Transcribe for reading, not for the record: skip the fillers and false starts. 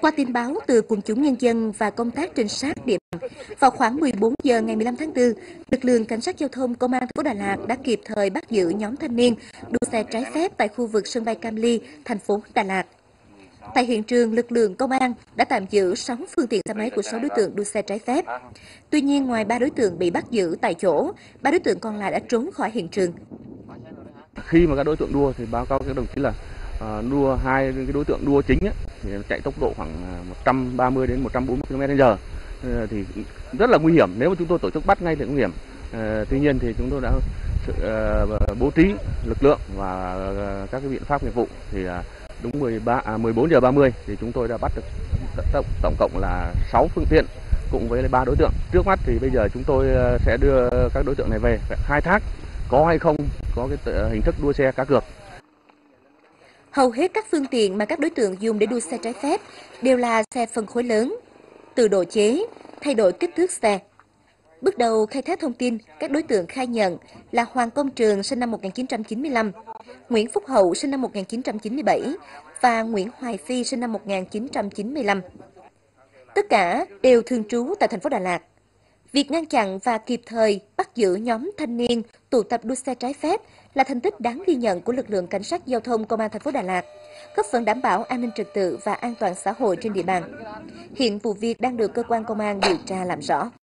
Qua tin báo từ quần chúng nhân dân và công tác trinh sát địa bàn, vào khoảng 14 giờ ngày 15 tháng 4, lực lượng cảnh sát giao thông công an thành phố Đà Lạt đã kịp thời bắt giữ nhóm thanh niên đua xe trái phép tại khu vực sân bay Cam Ly, thành phố Đà Lạt. Tại hiện trường, lực lượng công an đã tạm giữ 6 phương tiện xe máy của 6 đối tượng đua xe trái phép. Tuy nhiên, ngoài 3 đối tượng bị bắt giữ tại chỗ, 3 đối tượng còn lại đã trốn khỏi hiện trường. Khi mà các đối tượng đua thì báo cáo các đồng chí là hai cái đối tượng đua chính ấy, thì chạy tốc độ khoảng 130 đến 140 km/h thì rất là nguy hiểm. Nếu mà chúng tôi tổ chức bắt ngay thì nguy hiểm. Tuy nhiên thì chúng tôi đã bố trí lực lượng và các cái biện pháp nghiệp vụ thì đúng 14 giờ 30 thì chúng tôi đã bắt được tổng cộng là 6 phương tiện cùng với 3 đối tượng. Trước mắt thì bây giờ chúng tôi sẽ đưa các đối tượng này về khai thác có hay không có cái hình thức đua xe cá cược. Hầu hết các phương tiện mà các đối tượng dùng để đua xe trái phép đều là xe phân khối lớn, từ độ chế, thay đổi kích thước xe. Bước đầu khai thác thông tin, các đối tượng khai nhận là Hoàng Công Trường sinh năm 1995, Nguyễn Phúc Hậu sinh năm 1997 và Nguyễn Hoài Phi sinh năm 1995. Tất cả đều thường trú tại thành phố Đà Lạt. Việc ngăn chặn và kịp thời bắt giữ nhóm thanh niên tụ tập đua xe trái phép là thành tích đáng ghi nhận của lực lượng cảnh sát giao thông công an thành phố Đà Lạt, góp phần đảm bảo an ninh trật tự và an toàn xã hội trên địa bàn. Hiện vụ việc đang được cơ quan công an điều tra làm rõ.